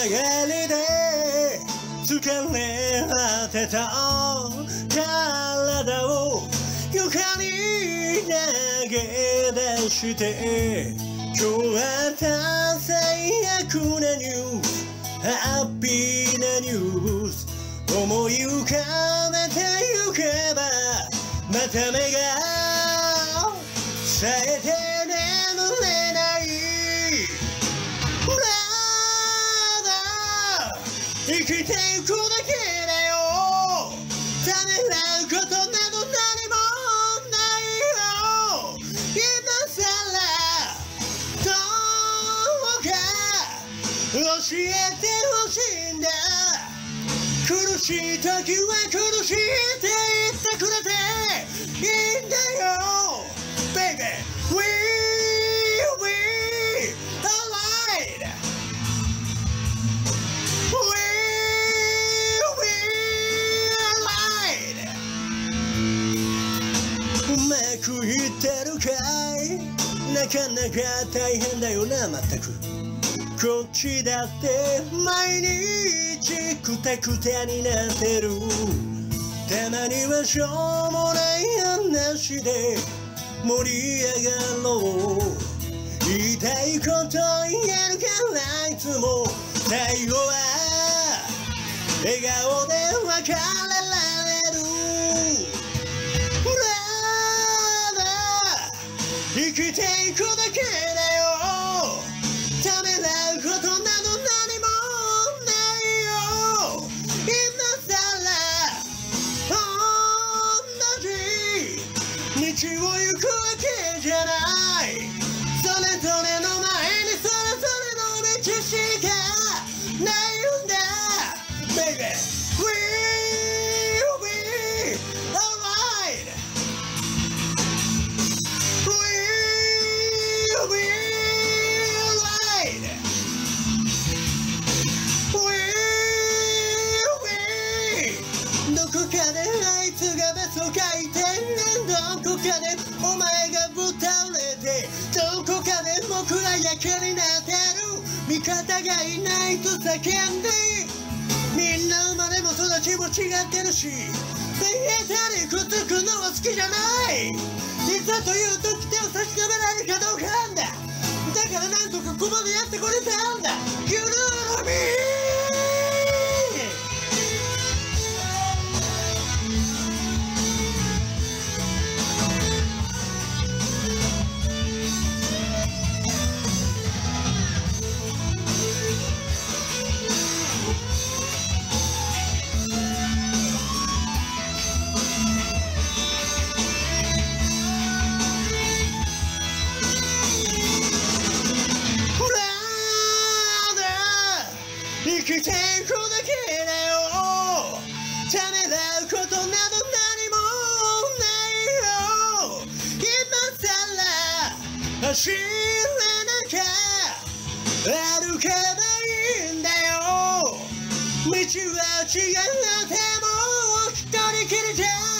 りで疲れ果てた体を床に投げ出して今日は最悪なニュースハッピーなニュース思い浮かべてゆけばまた目が冴えて眠れない生きていくだけだよためらうことなど何もないよ今さらどうか教えてほしいんだ苦しい時は苦しいって言ってくれていいんだよ Baby We alrightうまくいってるかいなかなか大変だよなまったくこっちだって毎日くたくたになってるたまにはしょうもない話で盛り上がろう言いたいこと言えるからいつも最後は笑顔で別れられる生きていくだけだよためらうことなど何もないよ今さら同じ道を行くわけじゃないそれぞれの前にそれぞれの道しかないんだ Baby We'll be alrightどこかであいつが別を書いてどこかでお前がぶっ倒れてどこかで僕らやけになってる味方がいないと叫んでみんな生まれも育ちも違ってるし見えたりくっつくのは好きじゃないいざという時手を差し伸べられるかどうかなんだだからなんとかここまでやってこれたんだ You know me生きていくだけだよためらうことなど何もないよ今さら走れなきゃ歩けばいいんだよ道は違っても一人きりじゃ